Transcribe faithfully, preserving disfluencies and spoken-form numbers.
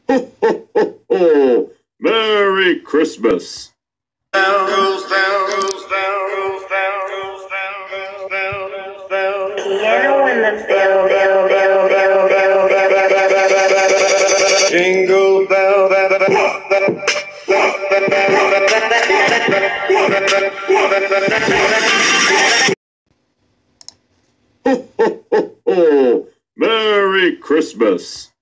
Ho, ho, ho, ho. Merry Christmas. Down goes down, goes down, goes down, goes down, goes down, goes down. Piano in the building, building, building. Jingle bell, da da da da. Ho, ho, ho, ho. Merry Christmas.